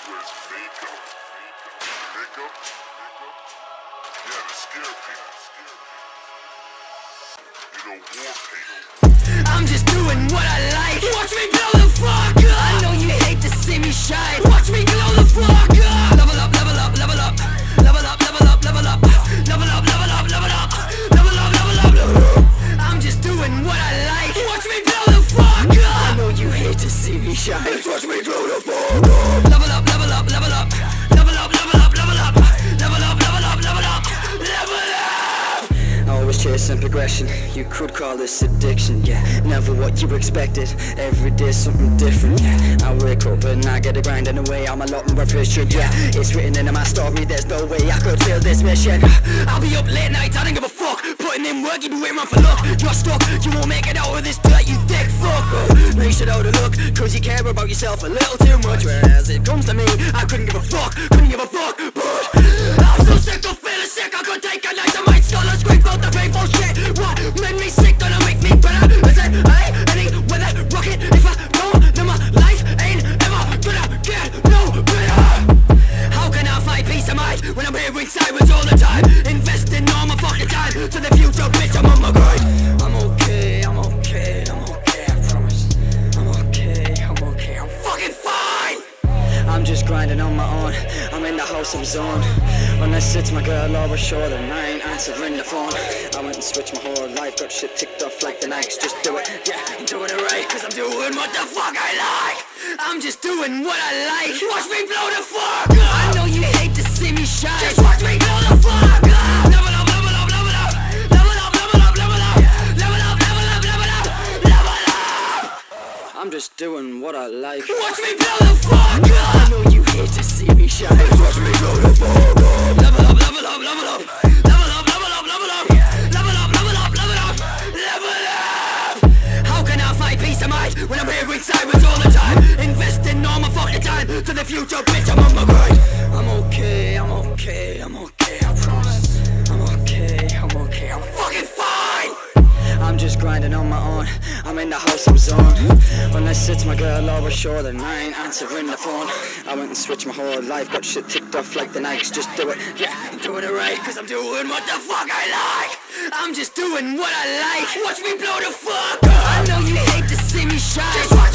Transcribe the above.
as makeup. Makeup? Yeah, to scare people. You know, war paint. I'm just doing what I like. Watch me blow the fuck up. I know you hate to see me shine. Watch me blow the fuck up. Level up, level up, level up. Level up, level up, level up. Level up, level up, level up. Level up, level up, level up. I'm just doing what I like. Watch me blow the fuck up. I know you hate to see me shine. Just watch me blow the fuck up. Level up, level up, level up. Level up, level up, level up. Level up, level up, level up. Level up. Always chasing progression. You could call this addiction, yeah. Never what you expected. Every day something different, yeah. I wake up and I get a grind in the way. I'm a lot more efficient, yeah. It's written into my story. There's no way I could fail this mission. I'll be up late nights, I don't give a fuck. Putting in work, you be waiting around for luck. You're stuck, you won't make it out of this dirt, you thick fuck. Make shit out of luck, cause you care about yourself a little too much. Whereas it comes to me, I couldn't give a fuck. Couldn't give a fuck, but I'm so sick of feeling sick. I could take a night to my skull and scream out the painful shit. What made me sick, gonna make me better. Is it any weather rocket? If I don't, then my life ain't ever gonna get no better. How can I find peace of mind when I'm hearing sirens all the time? Investing all my fucking time to the future, bitch, I'm on my grind. I'm okay, I'm okay, I'm okay, I promise. I'm okay, I'm okay, I'm fucking fine. I'm just grinding on my own, I'm in the house of zone. When I sit my girl over shoulder, I ain't answering the phone. I went and switched my whole life, got shit ticked off like the Nikes. Just do it, yeah, I'm doing it right, cause I'm doing what the fuck I like. I'm just doing what I like. Watch me blow the fuck up. I know you hate to see me shine. Just watch me blow the fuck up. Level up, level up, level up. Level up, level up, level up. Level up, level up, level up. Level up. I'm just doing what I like. Watch me blow the fuck up. I know you hate to see me shine. Just watch me blow the fuck up. Level up, level up, level up. Level up, level up, level up. Level up, level up, level up. Level up. How can I find peace of mind when I'm hearing sirens all the time? Investing all my fucking time to the future, bitch, I'm on my grind. I'm okay, I'm okay, I'm okay, I promise. I'm okay, I'm okay, I'm fucking fine. I'm just grinding on my own, I'm in the house of zone. When I sit my girl over shoulder and I ain't answering the phone. I went and switched my whole life, got shit ticked off like the Nikes. Just do it, yeah, I'm doing it right, cause I'm doing what the fuck I like. I'm just doing what I like. Watch me blow the fuck up. I know you hate to see me shine. Just watch